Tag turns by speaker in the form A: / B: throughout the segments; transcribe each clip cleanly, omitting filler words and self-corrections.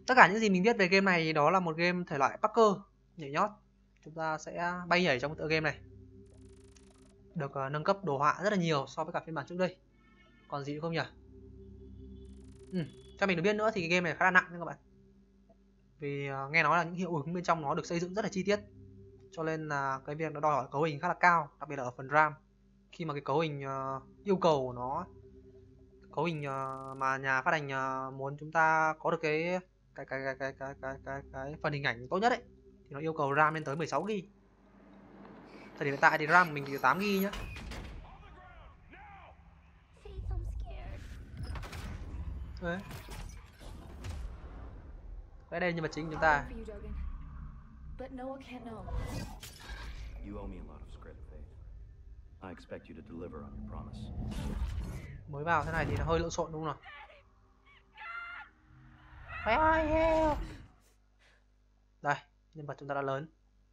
A: Tất cả những gì mình biết về game này đó là một game thể loại Parker nhảy nhót. Chúng ta sẽ bay nhảy trong tựa game này. Được nâng cấp đồ họa rất là nhiều so với cả phiên bản trước đây. Còn gì nữa không nhỉ? Cho mình được biết nữa thì cái game này khá là nặng nha các bạn. Vì nghe nói là những hiệu ứng bên trong nó được xây dựng rất là chi tiết. Cho nên là cái việc nó đòi hỏi cấu hình khá là cao, đặc biệt là ở phần RAM. Khi mà cái cấu hình yêu cầu của nó, cấu hình mà nhà phát hành muốn chúng ta có được cái phần hình ảnh tốt nhất ấy, thì nó yêu cầu RAM lên tới 16 GB. Thời điểm hiện tại thì RAM của mình chỉ 8 GB nhá. Đấy. Đây nhân vật chính chúng ta.
B: You owe me a lot of script, Faith. I expect you to deliver on your promise.
A: Mới vào thế này thì nó hơi lộn xộn đúng không nào? Mày ơi, help! Đây, nhân vật chúng ta đã lớn.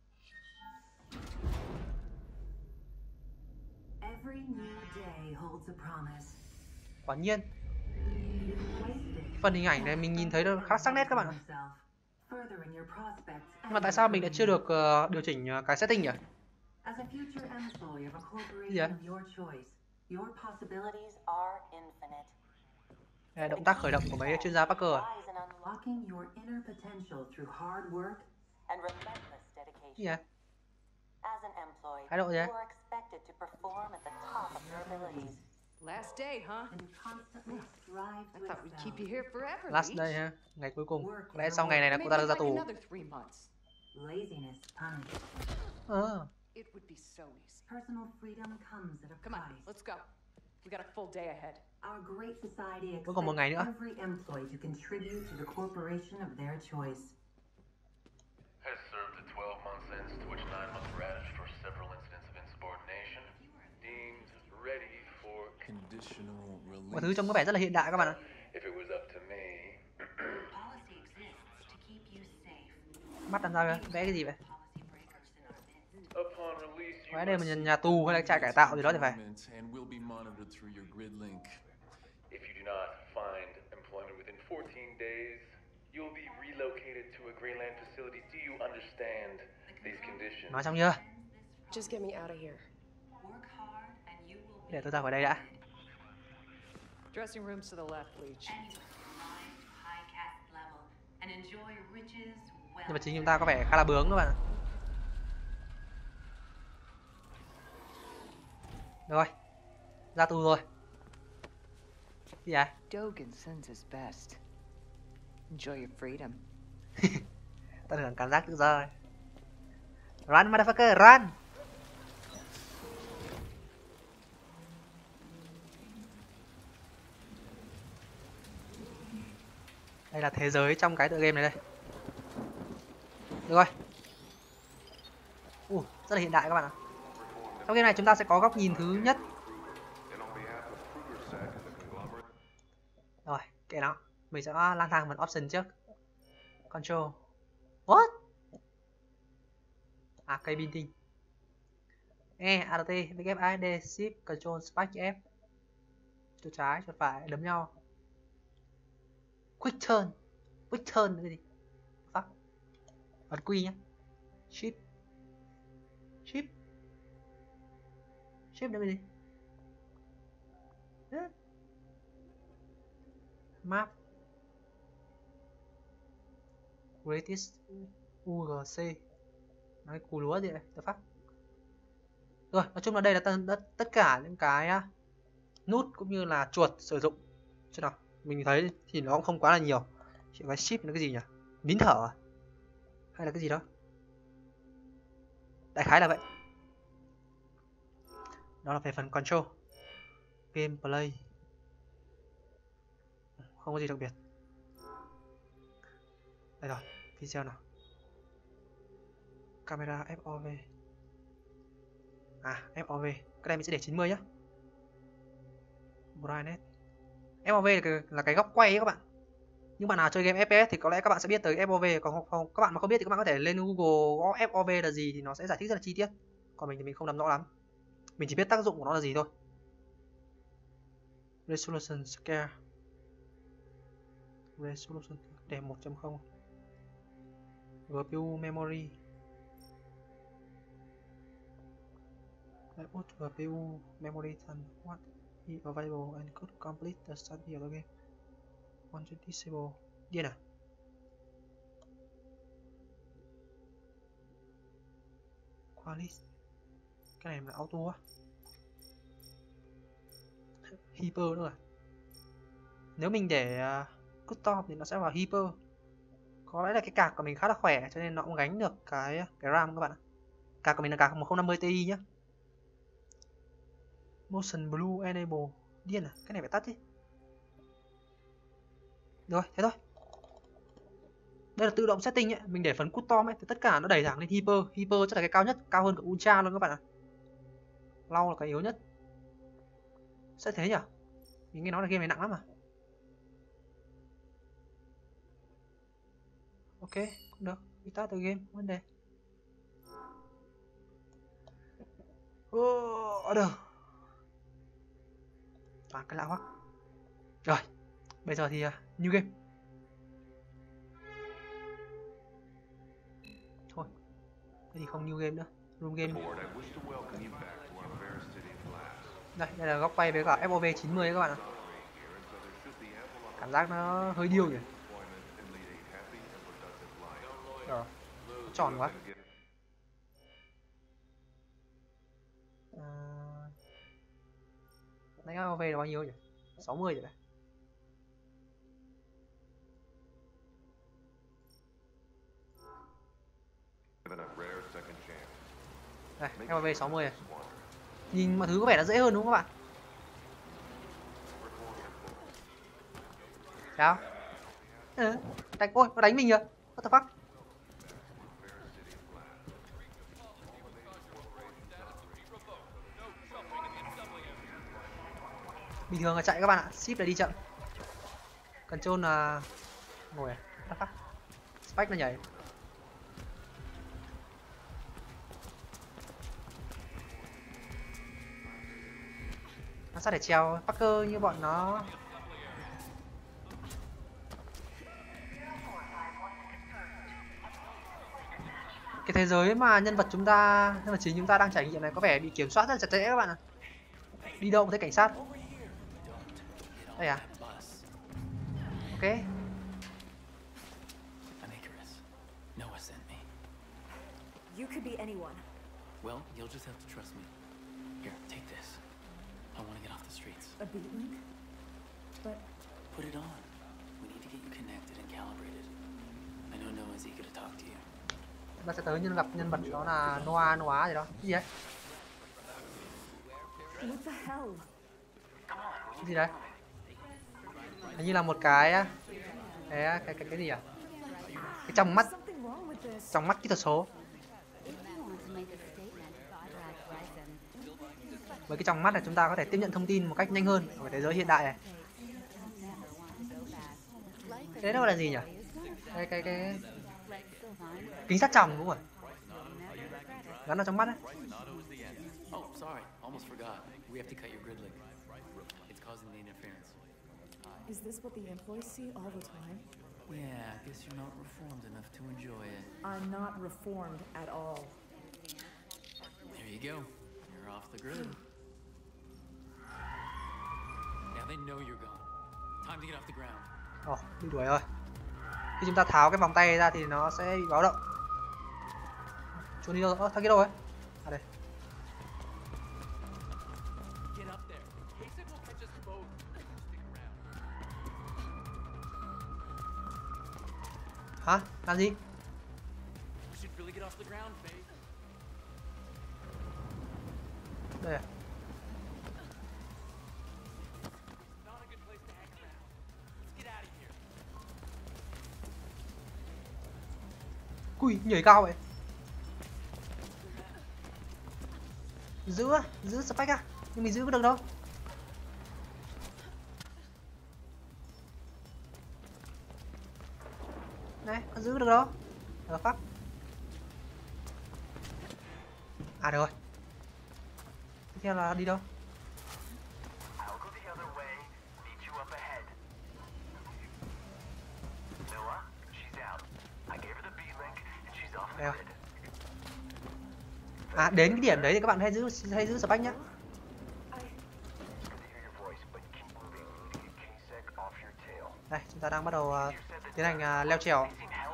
A: Quả nhiên. Phần hình ảnh này mình nhìn thấy nó khá sắc nét các bạn ạ. Nhưng mà tại sao mình lại chưa được điều chỉnh cái setting nhỉ? Gì vậy? Đây, động tác khởi động của mấy chuyên gia Parker à? Gì vậy? Thái độ gì vậy?
C: Last day, huh? I thought we'd keep you here forever.
A: Last day ha, ngày cuối cùng. Có lẽ sau ngày này là cô ta được ra tù.
C: It would be so easy. Personal freedom comes at a price. Come on, let's go. We got a full day ahead.
D: Our great society
A: Vẫn còn một ngày nữa.
D: every employee to contribute to the corporation of their choice.
E: Has served a 12-month sentence to which 9 months were added for several incidents of insubordination. Deemed ready for
F: conditional release.
A: Mọi thứ trông có vẻ rất là hiện đại các bạn ạ.
E: If it was up to me.
D: Policy exists to keep you safe.
A: Mắt làm sao kìa? Vẽ cái gì vậy?
E: Upon release, you
A: Vẽ đây mà nhà tù hay là trại cải tạo gì đó thì phải.
F: And will be monitored through your grid link.
E: If you do not find employment within 14 days, you'll be relocated to a Greyland facility. Do you understand these conditions?
A: Nói xong chưa?
G: Just get me out of here.
D: Work hard and you will be
A: Để tôi ra khỏi đây đã.
C: Dressing rooms to the left, Leech.
D: rise to high caste level and enjoy riches,
A: Nhưng mà chính chúng ta có vẻ khá là bướng các bạn ạ. Rồi, ra tù rồi. Gì vậy?
H: Dogen sends his best. Enjoy your freedom.
A: Ta được cảm giác tự do rồi. Run motherfucker, run! Đây là thế giới trong cái tựa game này đây. Được rồi. Rất là hiện đại các bạn ạ. Trong game này chúng ta sẽ có góc nhìn thứ nhất. Rồi, kệ nó. Mình sẽ lang thang phần option trước. Control. What? Cây painting. ALT, WASD, Shift, Control, Space F. Chuột trái, chuột phải, đấm nhau. Quick turn. Quick turn là cái gì? Fuck. Bật Q nhé. Shift. Shift. Shift là cái gì? Map. Greatest UGC. Nói cù lúa gì vậy? Tôi phát. Rồi, nói chung là đây là tất cả những cái nút cũng như là chuột sử dụng. Chứ nào, mình thấy thì nó cũng không quá là nhiều. Chỉ có shift là cái gì nhỉ? Nín thở à? Hay là cái gì đó? Đại khái là vậy. Đó là về phần control. Gameplay. Không có gì đặc biệt. Đây rồi, video nào. Camera FOV. FOV. Cái này mình sẽ để 90 nhá. Brightness. FOV là cái góc quay ấy các bạn. Những bạn nào chơi game FPS thì có lẽ các bạn sẽ biết tới FOV. Còn không, các bạn mà không biết thì các bạn có thể lên Google gõ FOV là gì thì nó sẽ giải thích rất là chi tiết. Còn mình thì mình không nắm rõ lắm. Mình chỉ biết tác dụng của nó là gì thôi. Resolution Scale. resolution để 1.0. GPU memory. Put GPU memory and what is available and could complete the study of the game. Want to disable. Điên à? Quality. Cái này là auto á. Hyper nữa à? Nếu mình để custom thì nó sẽ vào hyper. Có lẽ là cái card của mình khá là khỏe cho nên nó cũng gánh được cái RAM các bạn ạ. Card của mình là card 1050 Ti nhá. Motion Blue Enable. Điên à? Cái này phải tắt đi. Rồi, thế thôi. Đây là tự động setting ấy, mình để phần custom ấy thì tất cả nó đẩy thẳng lên hyper. Hyper chắc là cái cao nhất, cao hơn cả ultra luôn các bạn ạ. Low là cái yếu nhất. Sẽ thế nhỉ? Mình nghe nói là game này nặng lắm mà. Ok, cũng được. Start the game, vấn đề. Order. Toàn cái lạ hoắc. Rồi, bây giờ thì new game. Thôi, thế thì không new game nữa. Room game. Đây là góc quay với cả FOV 90 các bạn ạ. Cảm giác nó hơi điêu nhỉ. Rồi, tròn quá. Nãy FOV là bao nhiêu nhỉ? 60 rồi đấy. Đây, FOV 60 này. Nhìn mọi thứ có vẻ là dễ hơn đúng không các bạn? Sao? Ôi, nó đánh mình kìa. What the fuck? Bình thường là chạy các bạn ạ, shift là đi chậm. Control là ngồi à? What the fuck? Spike là nhảy. Nó sao để treo Parker như bọn nó. Cái thế giới mà nhân vật chính chúng ta đang trải nghiệm này có vẻ bị kiểm soát rất là chặt chẽ các bạn ạ. Đi đâu cũng thấy cảnh sát. Đây à? Ok.
I: You could be anyone.
J: Well, you'll just have to trust me. Here, take this. I want to get off the streets.
I: A beat link? But
J: put it on. We need to get you connected and calibrated. I know Noah's eager to talk to you.
A: Ta sẽ tới gặp nhân vật đó là Noah gì đó. Cái gì đấy?
I: What the hell?
A: Cái gì đấy? Hình như là một cái gì à? Cái trong mắt kỹ thuật số. Với cái trong mắt này chúng ta có thể tiếp nhận thông tin một cách nhanh hơn ở thế giới hiện đại này. Cái đó gọi là gì nhỉ? Cái kính sát tròng đúng rồi. Gắn vào trong mắt đấy.
J: Oh, sorry, almost forgot. We have to cut your grid link. It's causing the interference.
I: Is this what the employees see all the time?
J: Yeah, I guess you're not reformed enough to enjoy it.
I: I'm not reformed at all.
J: There you go. You're off the grid. Now they know you're gone. Time to get off the ground.
A: Bị đuổi rồi. Khi chúng ta tháo cái vòng tay ra thì nó sẽ bị báo động. Trốn đi đâu? Thằng kia đâu ấy? À đây. Hả? Làm gì? Đây à? Ui, nhảy cao vậy. Giữ Spike à? Nhưng mình giữ có được đâu. Này, có giữ được đâu. Được phát. À được rồi. Tiếp theo là đi đâu? À, đến cái điểm đấy thì các bạn hãy giữ spike nhá. Đây, chúng ta đang bắt đầu tiến hành leo trèo.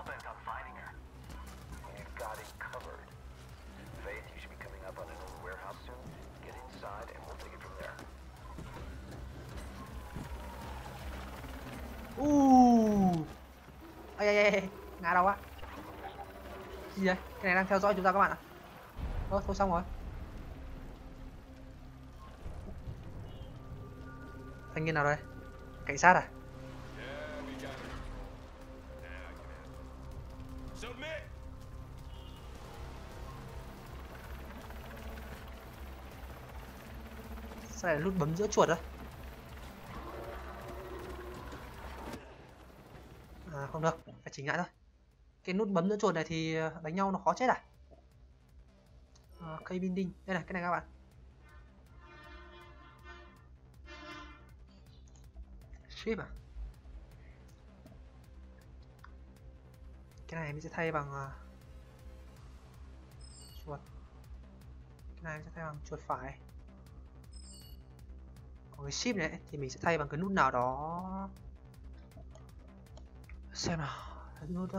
A: Ai, ngã đâu á? Gì vậy? Cái này đang theo dõi chúng ta các bạn ạ. Thôi xong rồi. Thanh niên nào đây? Cảnh sát à? Sao lại nút bấm giữa chuột á? À không được, phải chỉnh lại thôi. Cái nút bấm giữa chuột này thì đánh nhau nó khó chết à? Cây binding, đây này, cái này các bạn. Ship à? Cái này mình sẽ thay bằng chuột. Cái này mình sẽ thay bằng chuột phải. Còn cái ship này thì mình sẽ thay bằng cái nút nào đó. Xem nào, nút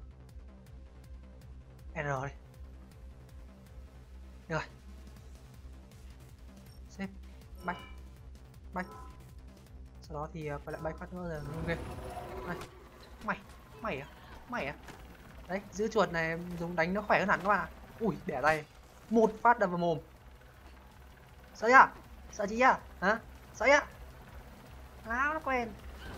A: R đi. Được rồi. Xếp back. Sau đó thì quay lại back phát nữa rồi. Ok. Này. Mày à? Đấy, giữ chuột này dùng đánh nó khỏe hơn hẳn các bạn ạ. Ui, bẻ tay. Một phát đập vào mồm. Sợ chưa? Sợ chị à? Hả? Sợ chưa? Áo nó quen.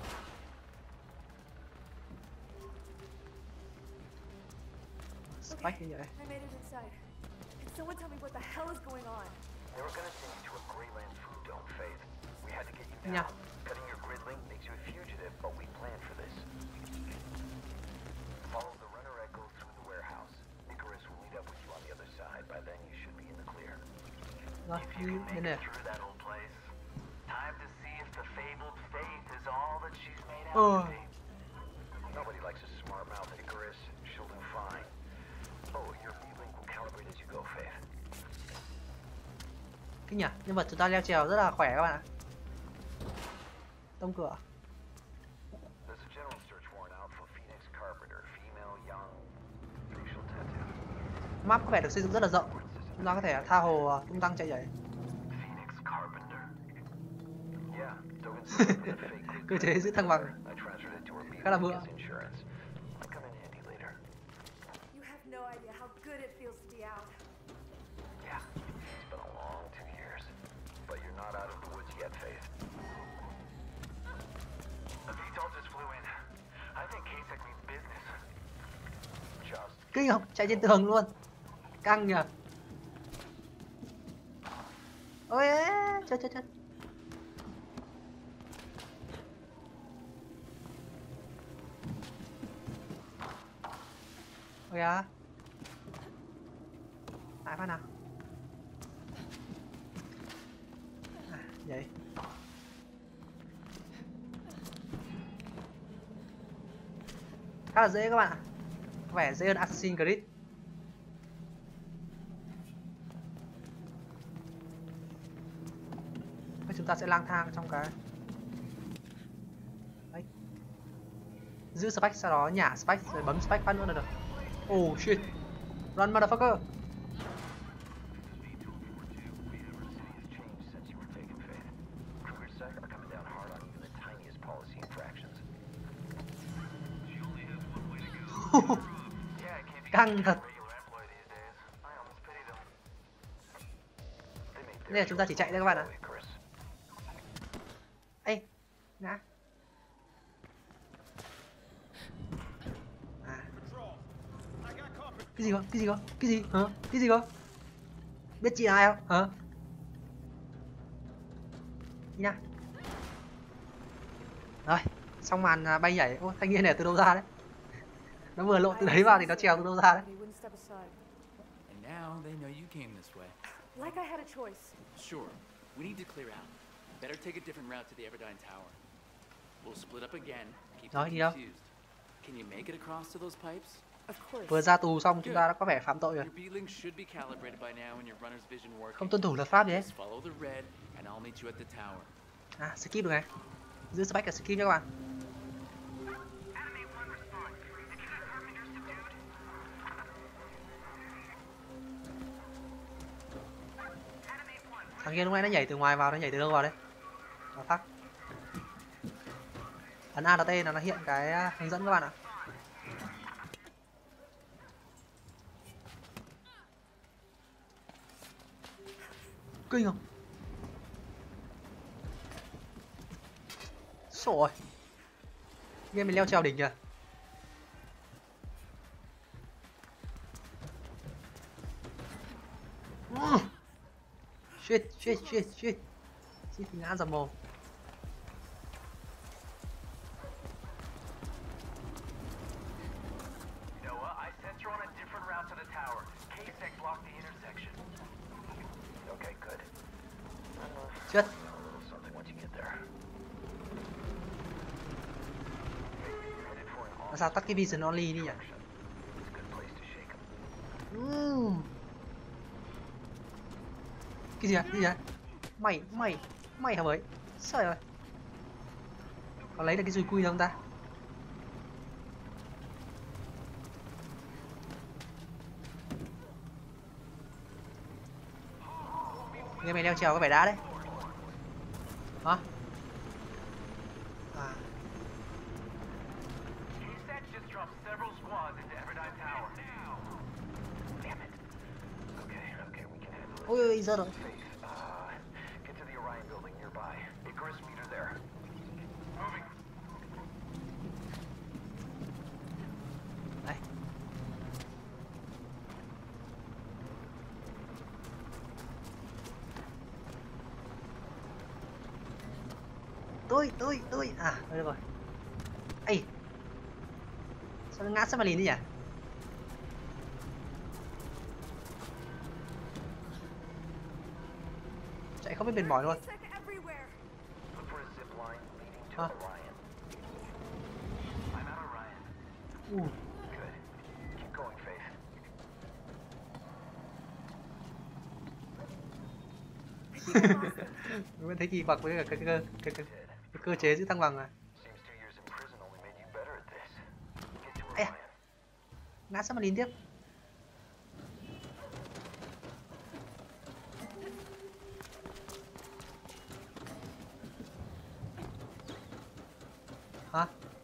A: Spike như vậy.
I: Someone tell me what the hell is going on.
K: They were gonna send you to a Greyland food dome, Faith. We had to get you
A: Yeah.
K: down. Cutting your grid link makes you a fugitive, but we planned for this. Follow the runner echo through the warehouse. Icarus will meet up with you on the other side. By then you should be in the clear.
A: Rồi,
K: If you can make it through that old place, time to see if the fabled Faith is all that she's made out to be. Nobody likes a smart mouth Icarus. She'll do fine. Oh, your V-link will calibrate as you go, Faith.
A: Kinh nhỉ, nhân vật chúng ta leo trèo rất là khỏe các bạn ạ. Tông cửa.
K: There's a general search warrant out for Phoenix Carpenter, female, young, facial tattoo.
A: Map có vẻ được xây dựng rất là rộng. Chúng ta có thể tha hồ tung tăng chạy nhảy.
K: Phoenix Carpenter. Yeah, token with a fake
A: Cơ chế giữ thăng bằng.
K: I transferred it to her
A: Khá là bựa.
K: insurance. Might come in handy later.
I: You have no idea how good it feels to be out.
K: Yeah, it's been a long 2 years, but you're not out of the woods yet, Faith. The VTOL just flew in. I think KSEC means business. Just
A: Kinh không? Chạy trên tường luôn. Căng nhỉ. Ôi, chết. Ôi à. Lại phát nào. Vậy. Khá là dễ các bạn ạ. Có vẻ dễ hơn Assassin's Creed. Và chúng ta sẽ lang thang trong cái. Đấy. Giữ spike sau đó nhả spike rồi bấm spike phát nữa là được. Oh shit. Run motherfucker. Căng thật. Đây là chúng ta chỉ chạy thôi các bạn ạ. Ê, ngã. Cái gì cơ? Hả? Cái gì cơ? Biết chị là ai không? Hả? Đi nào. Rồi, xong màn bay nhảy. Ô, thanh niên này từ đâu ra đấy? Nó vừa lộ từ đấy vào thì nó trèo từ đâu ra đấy?
J: And now they know you came this way.
I: Like I had a choice.
J: Sure, we need to clear out. Better take a different route to the Everdine Tower. We'll split up again. Keep them
A: Nói đi đâu?
J: confused. Can you make it across to those pipes?
A: Vừa ra tù xong chúng ta đã có vẻ phạm tội rồi.
J: Your beeling should be calibrated by now and your runner's vision working.
A: Không tuân thủ luật pháp gì hết.
J: Just follow the red and I'll meet you at the tower.
A: À, skip được này. Giữ spec là skip nha các bạn. Thằng kia lúc nãy nó nhảy từ ngoài vào, nó nhảy từ đâu vào đây? Nó tắt. Ấn ALT là nó hiện cái hướng dẫn các bạn ạ. Kinh không? Sổ rồi. Game mình leo trèo đỉnh kìa. Shit. Shit thì ngã dầm mồm.
K: Noah, I sent you on a different route to the tower. K-Sec blocked the intersection. Okay, good.
A: Chết.
K: Something once you get there.
A: Làm sao tắt cái vision only đi nhỉ? Cái gì à? Cái gì à? Mày hả mới? Trời ơi. Có lấy được cái dùi cui không ta? Nghe mày leo trèo có vẻ đã đấy. Hả? À. Ôi giờ rồi.
K: Get to the Orion building nearby. Icarus meter there. Moving.
A: Đây. Tôi. À, đây rồi. Ây. Sao nó ngã sao mà lìn đi nhỉ? Chạy không biết mệt mỏi luôn. Hả? Vẫn thấy kỳ quặc với cả cái cơ chế giữ thăng bằng à. Ê, ngã sao mà lìn tiếp. Hả?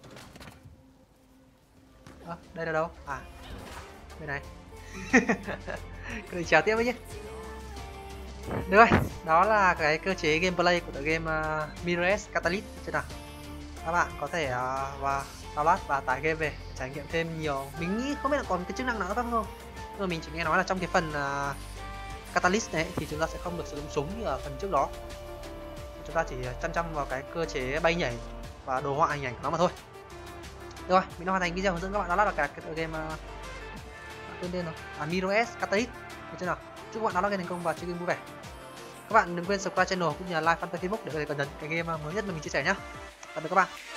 A: À, đây là đâu? À, đây này. Cứ chào tiếp với nhé. Được rồi, đó là cái cơ chế gameplay của tựa game Mirror's Catalyst. Chứ nào, các bạn có thể download và tải game về trải nghiệm thêm nhiều. Mình nghĩ không biết là còn cái chức năng nào nữa không, nhưng mà mình chỉ nghe nói là trong cái phần Catalyst này thì chúng ta sẽ không được sử dụng súng như ở phần trước đó. Chúng ta chỉ chăm vào cái cơ chế bay nhảy và đồ họa hình ảnh của nó mà thôi. Được rồi, mình đã hoàn thành video hướng dẫn các bạn download cả cái tựa game quên tên rồi, Mirror's Catalyst. Được chưa nào? Chúc các bạn download game thành công và chơi game vui vẻ. Các bạn đừng quên subscribe channel cũng như là like fanpage Facebook để có thể cập nhật cái game mới nhất mà mình chia sẻ nhé. Tạm biệt các bạn.